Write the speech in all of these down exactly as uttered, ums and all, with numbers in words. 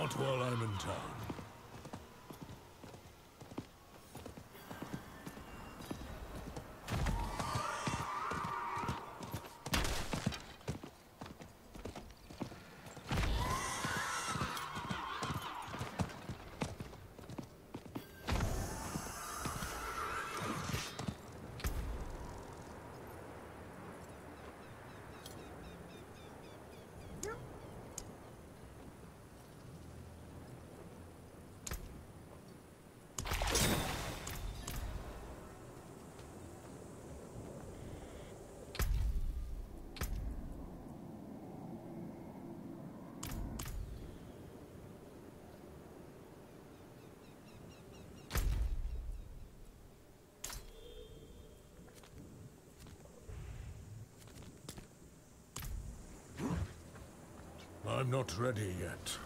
Not while I'm in town. I'm not ready yet.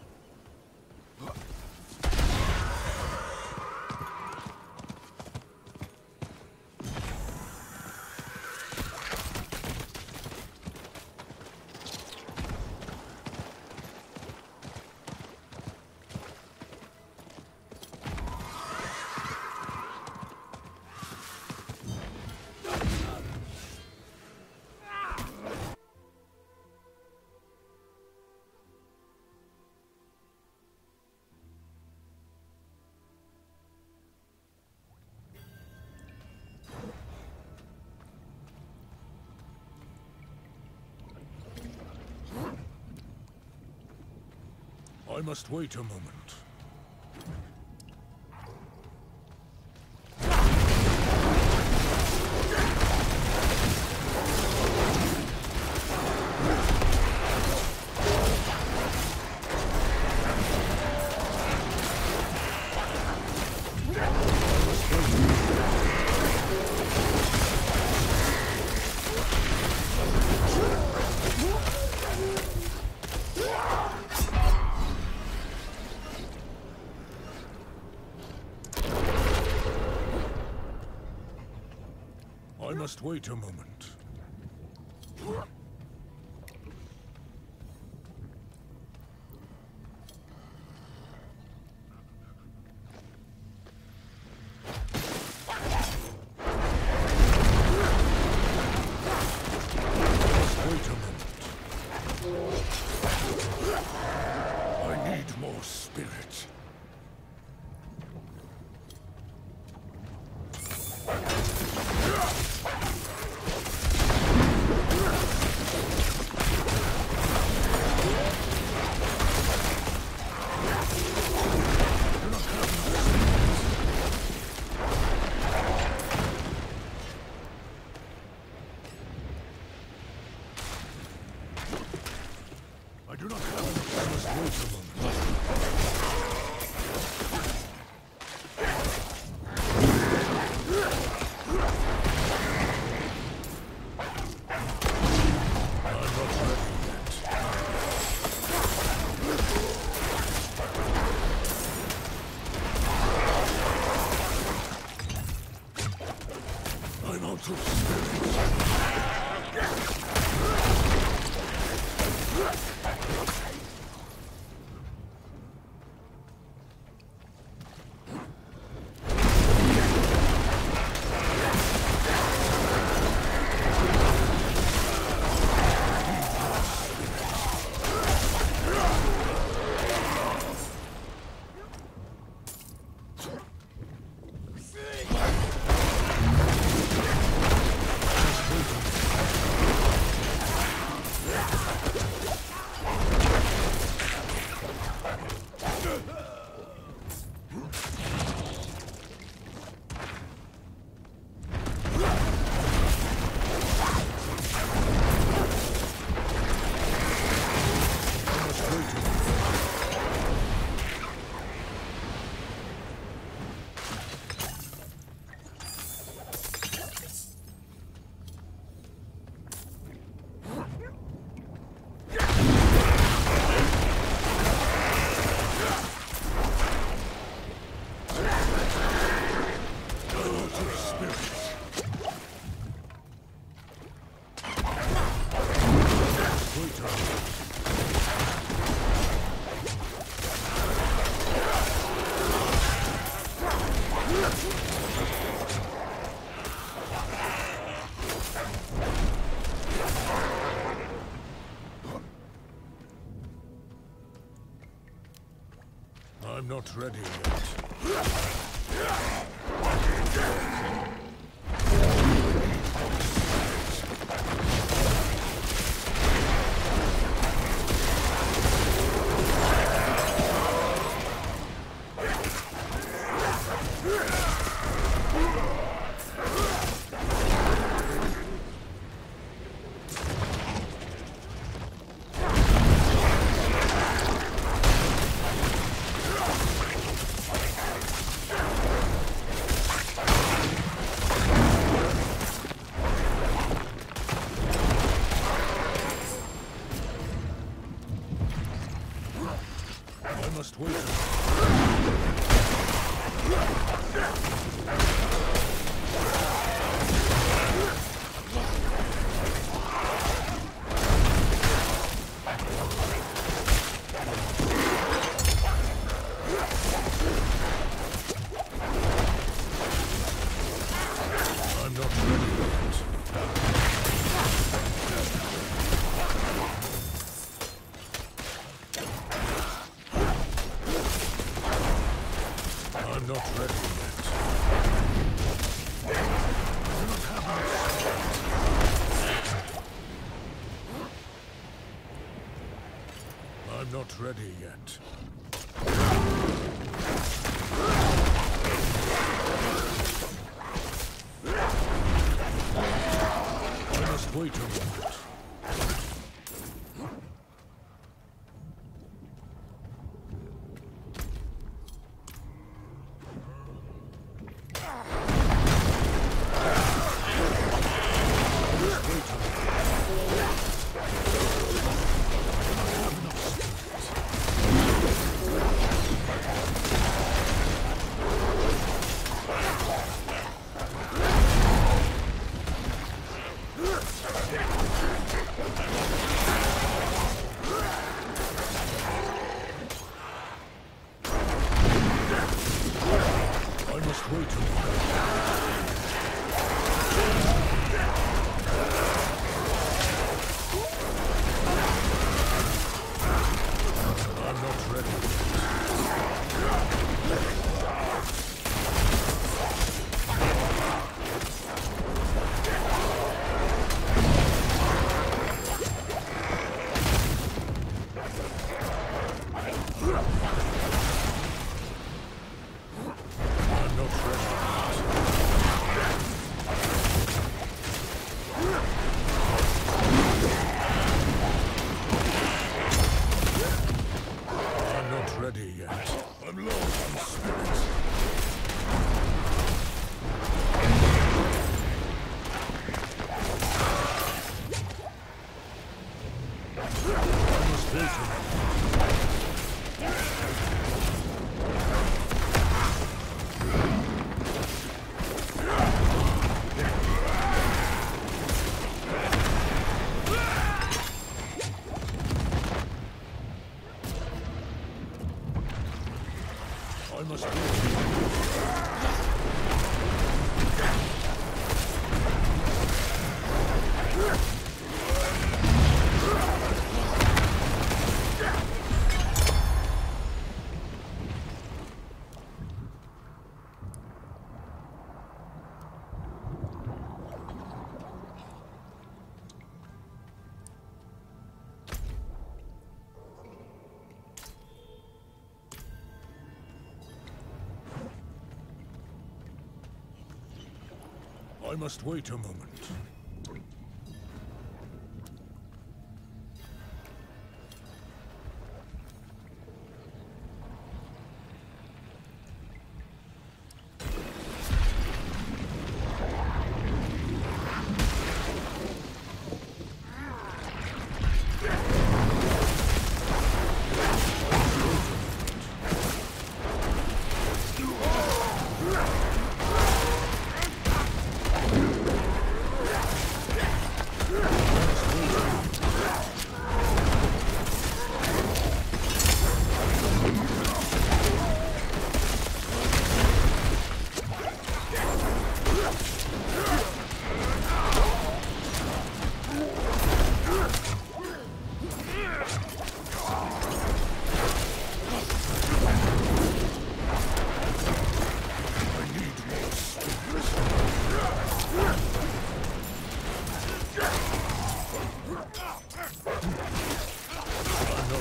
I must wait a moment. I must wait a moment. Wait a moment. I need more spirit. I do not have enough. I must wait a moment. I'm out of spirit. not ready yet. I must wait. I'm not ready yet. I'm not ready yet. I do not have much. I'm not ready yet. I must wait a moment. I must wait a moment. I'm not ready yet. I'm not ready yet. I'm not ready yet. I'm low on spirit. I must wait a moment. I must wait. I must wait a moment.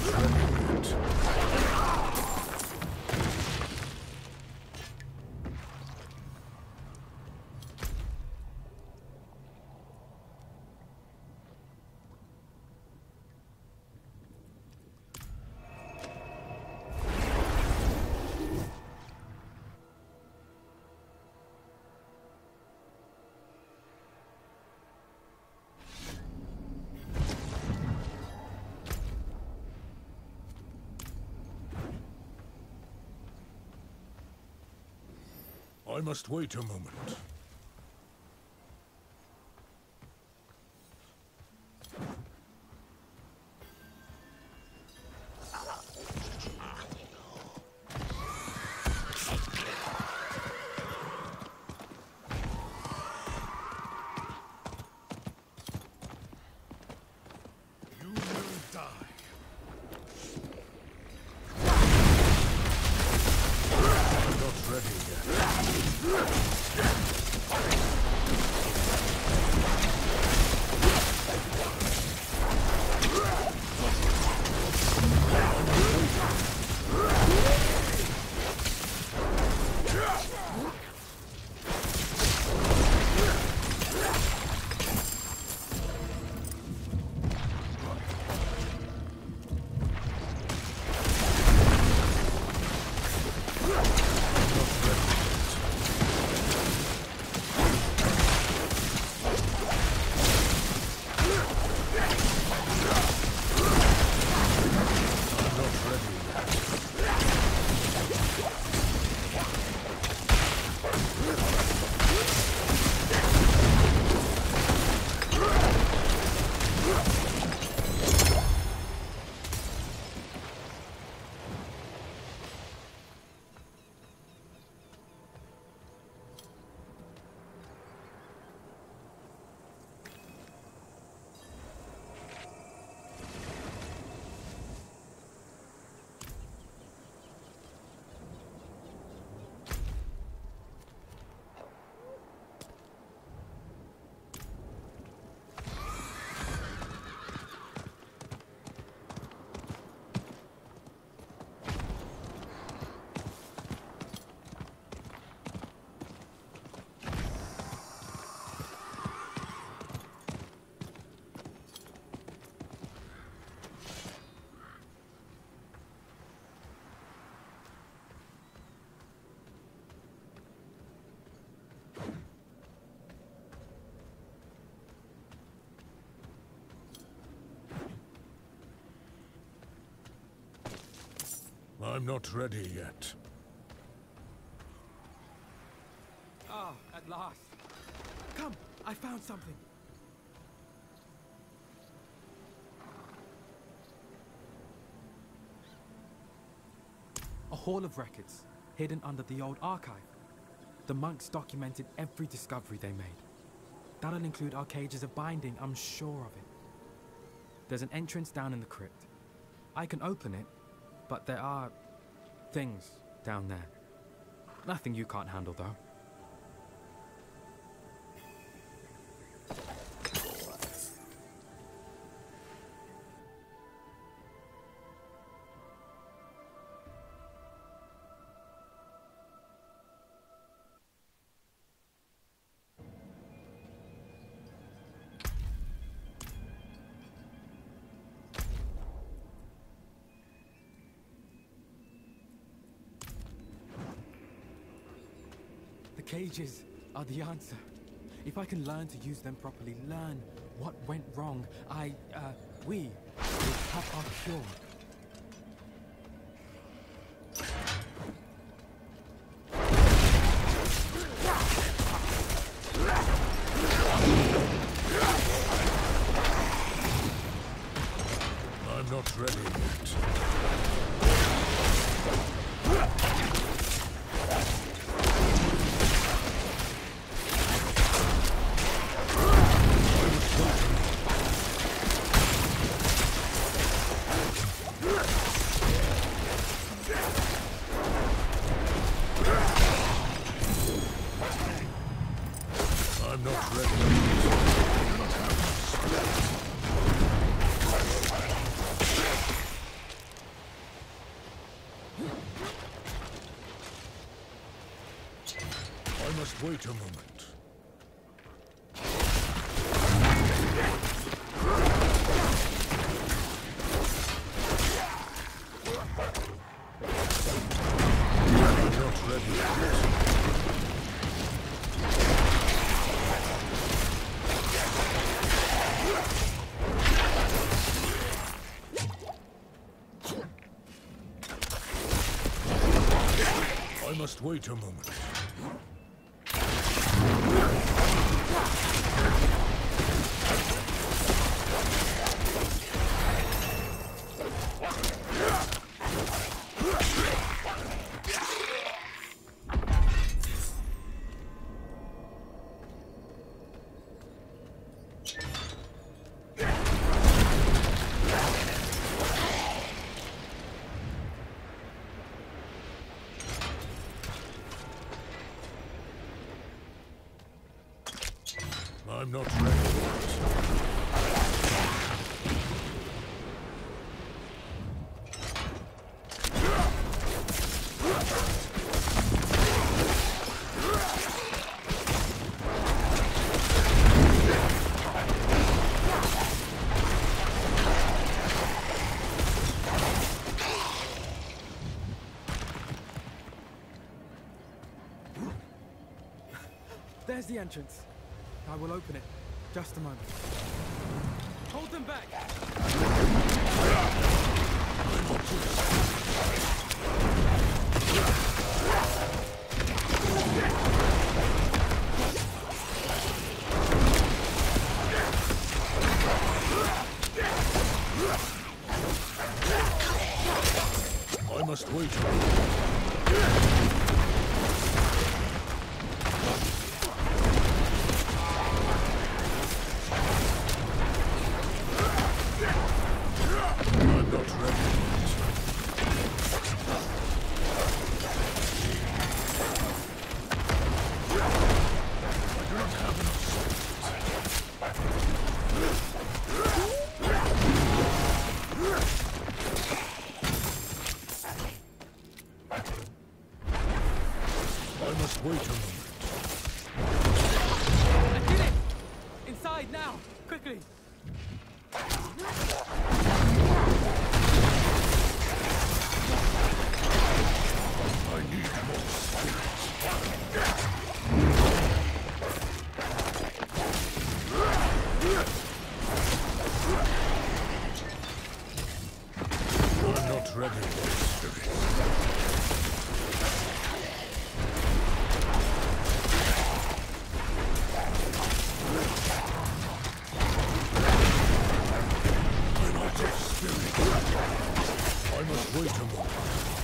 not ready yet. I must wait a moment. You will die. I'm not ready yet. I'm not ready yet. Ah, at last. Come, I found something. A hall of records, hidden under the old archive. The monks documented every discovery they made. That'll include our cages of binding, I'm sure of it. There's an entrance down in the crypt. I can open it, but there are things down there. Nothing you can't handle, though. The cages are the answer. If I can learn to use them properly, learn what went wrong, I, uh, we will have our cure. I'm not ready yet. I'm not ready. must wait a moment. I'm not ready yet. I must wait a moment. I'm not ready yet. There's the entrance. I will open it. Just a moment. Hold them back! I must wait a moment. I must wait a moment. I did it! Inside now! Quickly! I need more spirit. I'm not ready for spirit. I must wait a moment.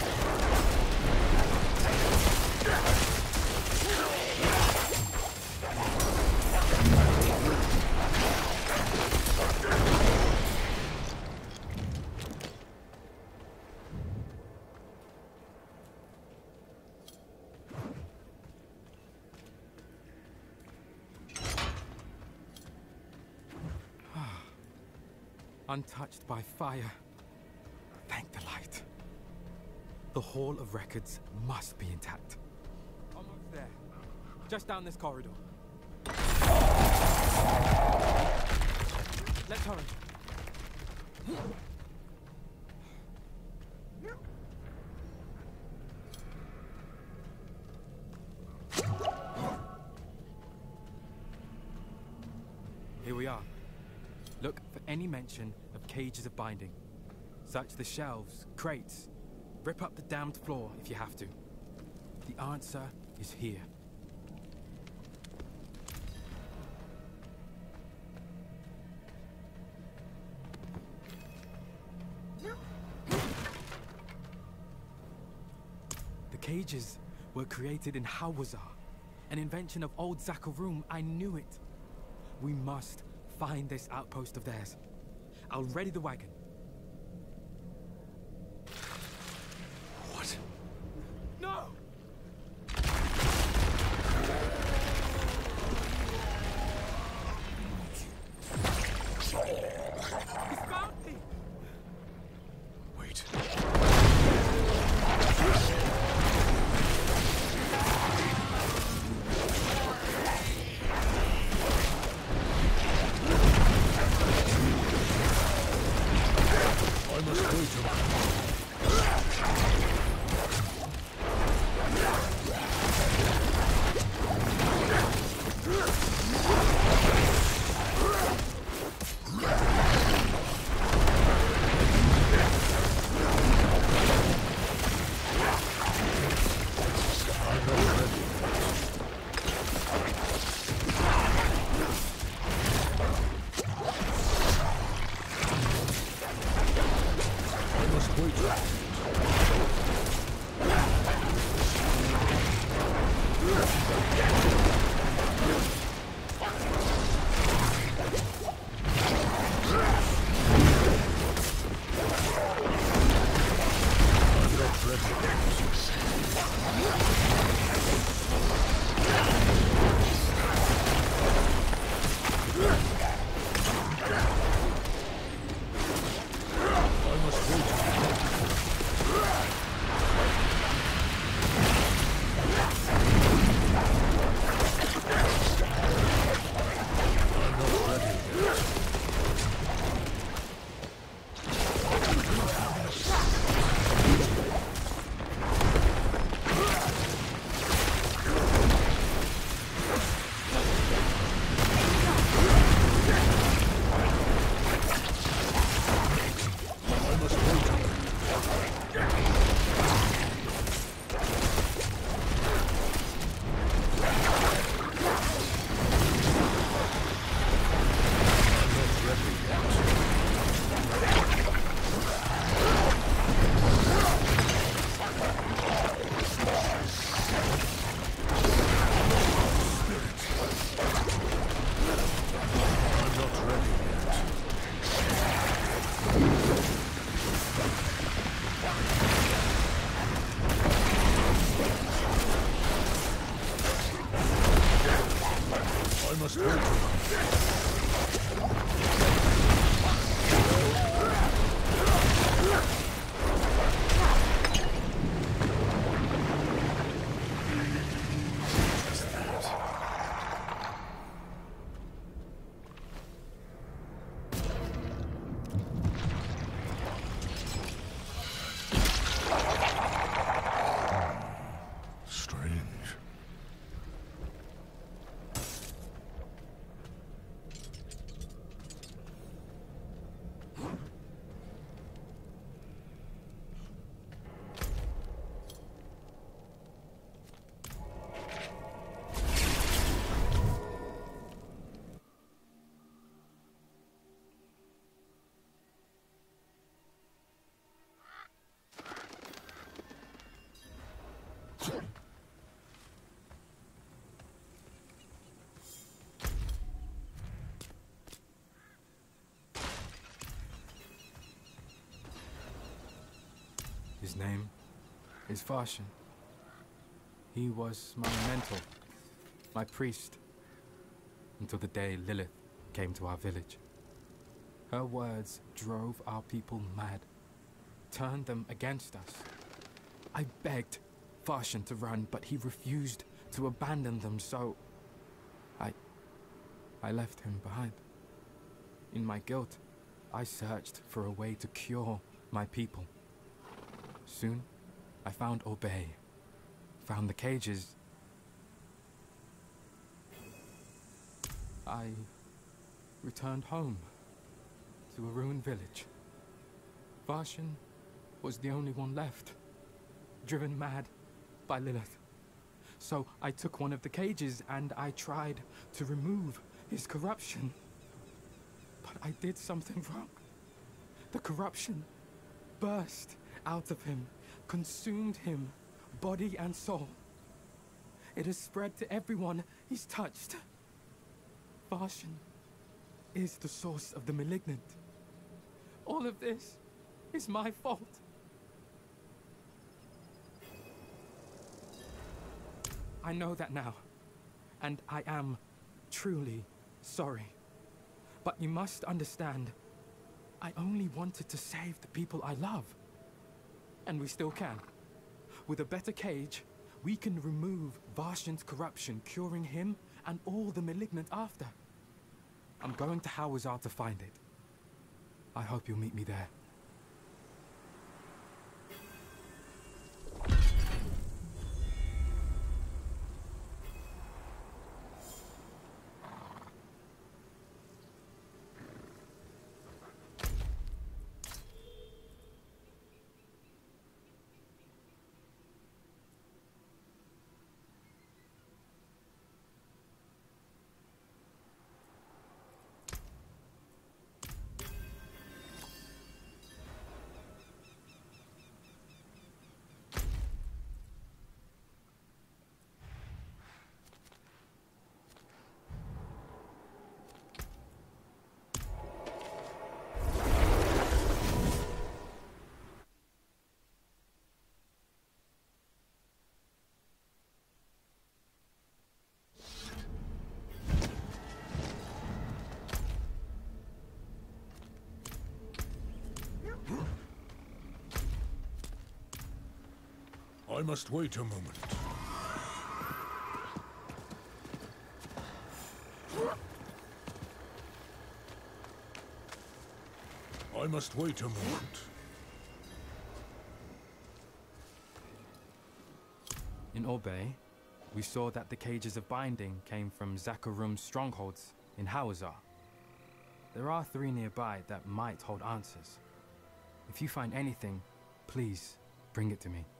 Untouched by fire. Thank the light. The Hall of Records must be intact. Almost there. Just down this corridor. Let's hurry. Here we are. Look for any mention of cages of binding. Search the shelves, crates. Rip up the damned floor if you have to. The answer is here. The cages were created in Hawazar, an invention of old Zakarum. I knew it. We must find this outpost of theirs. I'll ready the wagon. What? No! He's found me! Wait. I must wait. I'm not ready yet. I must wait. Strange. His name is Farshan. He was my mentor, my priest, until the day Lilith came to our village. Her words drove our people mad, turned them against us. I begged Farshan to run, but he refused to abandon them, so I... I left him behind. In my guilt, I searched for a way to cure my people. Soon, I found Obey, found the cages. I returned home to a ruined village. Farshan was the only one left, driven mad by Lilith. So I took one of the cages and I tried to remove his corruption. But I did something wrong. The corruption burst out of him, consumed him, body and soul. It has spread to everyone he's touched. Farshan is the source of the malignant. All of this is my fault. I know that now, and I am truly sorry. But you must understand, I only wanted to save the people I love. And we still can. With a better cage, we can remove Farshan's corruption, curing him and all the malignant after. I'm going to Hawazar to find it. I hope you'll meet me there. I must wait a moment. I must wait a moment. In Orbay, we saw that the cages of binding came from Zakarum's strongholds in Hawazar. There are three nearby that might hold answers. If you find anything, please bring it to me.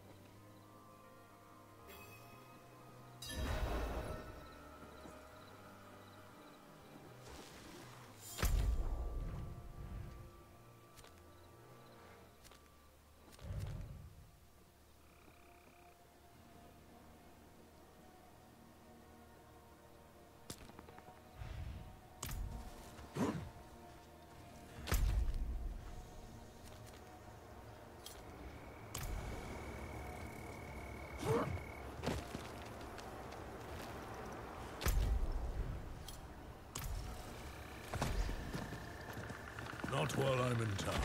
Not while I'm in town.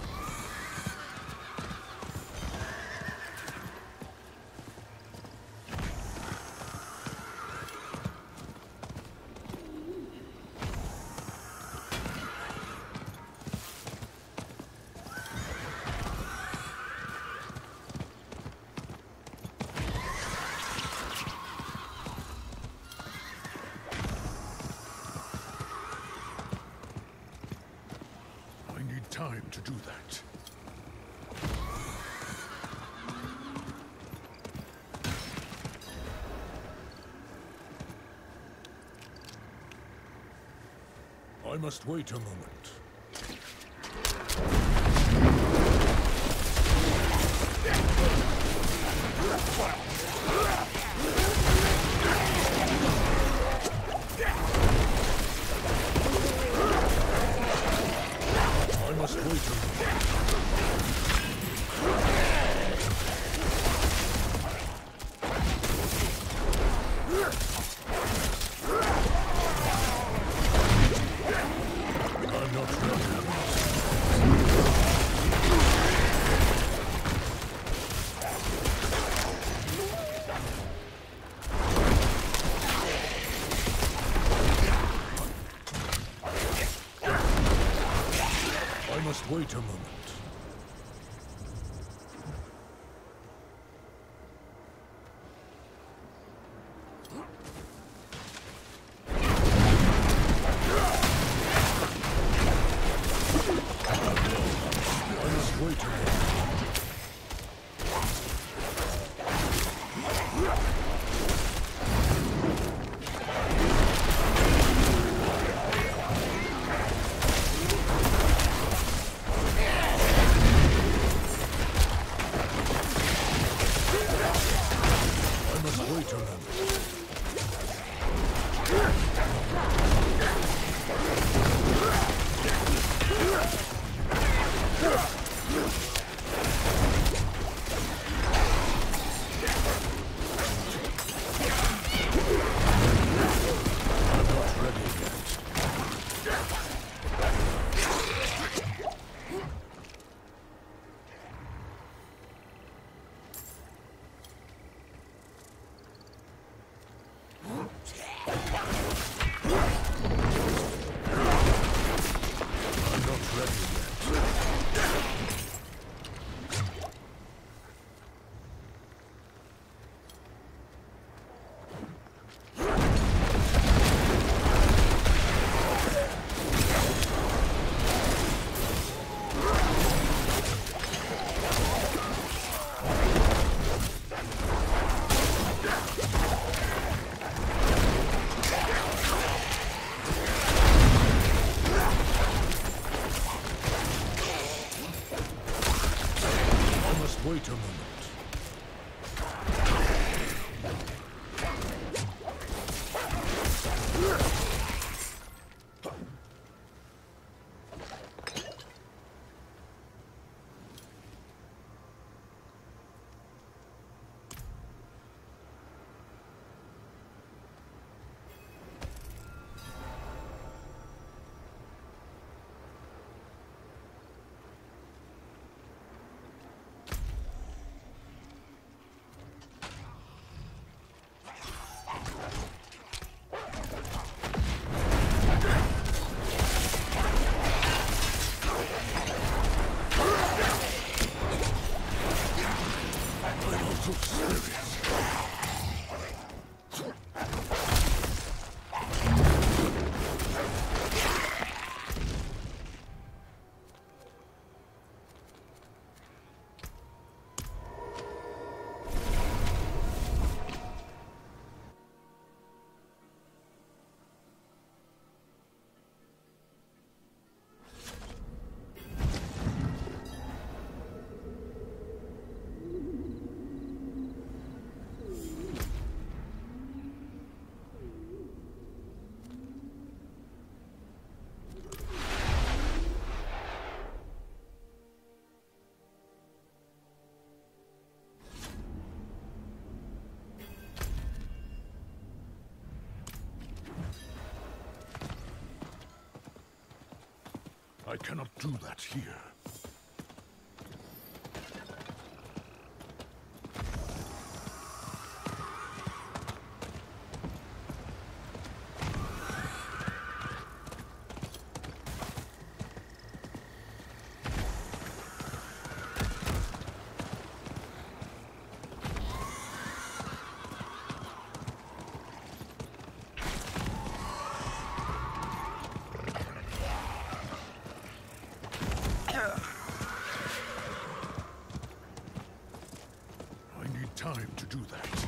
Time to do that. I must wait a moment. I must wait a moment. I'm not ready. I must wait a moment. I must wait a moment. I cannot do that here. Time to do that.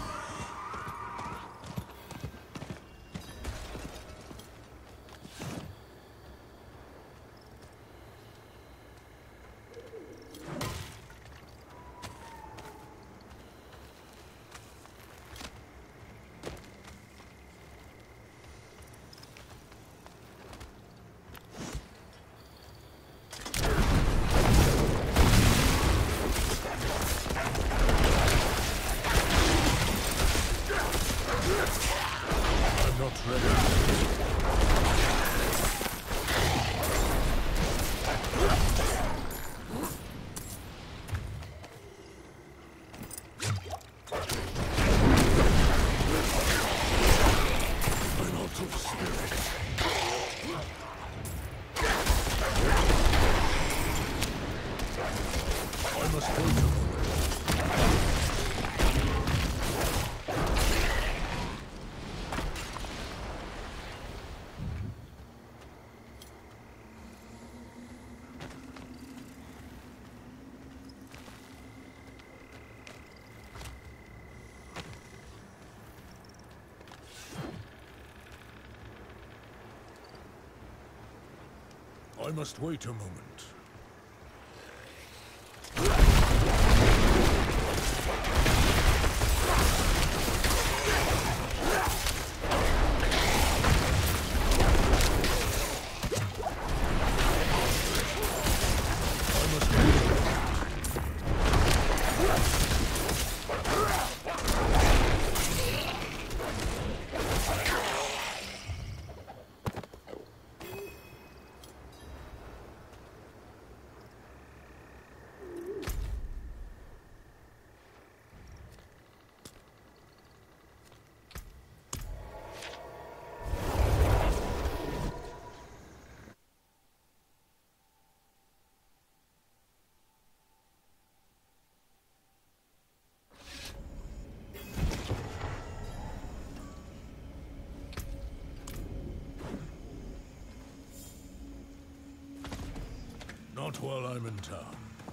I must wait a moment. Not while I'm in town.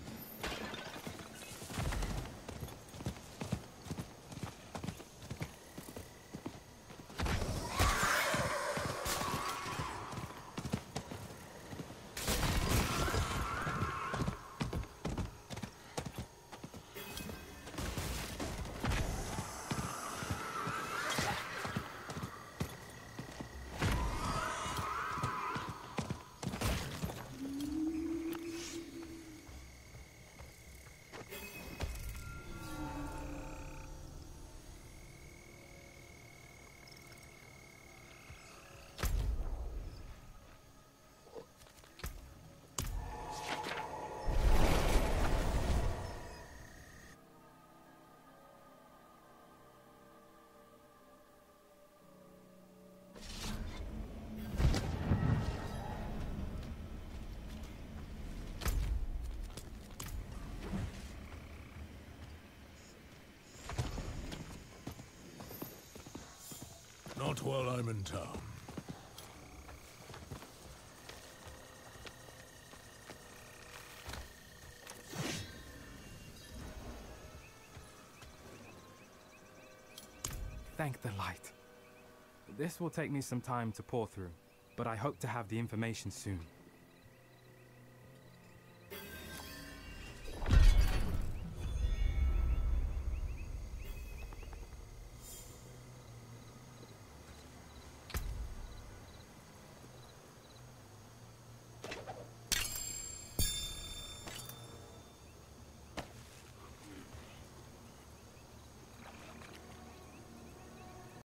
Not while I'm in town. Thank the light. This will take me some time to pore through, but I hope to have the information soon.